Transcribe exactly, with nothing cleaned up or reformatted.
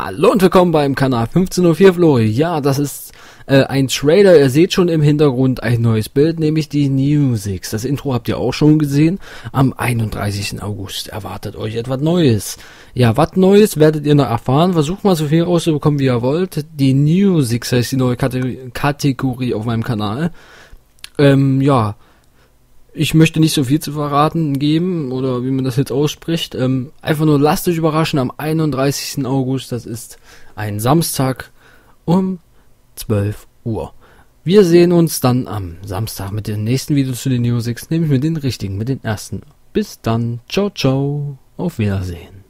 Hallo und willkommen beim Kanal fünfzehn null vier Flo. Ja, das ist äh, ein Trailer. Ihr seht schon im Hintergrund ein neues Bild, nämlich die New Six. Das Intro habt ihr auch schon gesehen. Am einunddreißigsten August erwartet euch etwas Neues. Ja, was Neues werdet ihr noch erfahren. Versucht mal so viel rauszubekommen, wie ihr wollt. Die New Six heißt die neue Kategorie, Kategorie auf meinem Kanal. Ähm, ja. Ich möchte nicht so viel zu verraten geben, oder wie man das jetzt ausspricht. Ähm, einfach nur lasst euch überraschen am einunddreißigsten August. Das ist ein Samstag um zwölf Uhr. Wir sehen uns dann am Samstag mit den nächsten Videos zu den New Six, nämlich mit den richtigen, mit den ersten. Bis dann. Ciao, ciao. Auf Wiedersehen.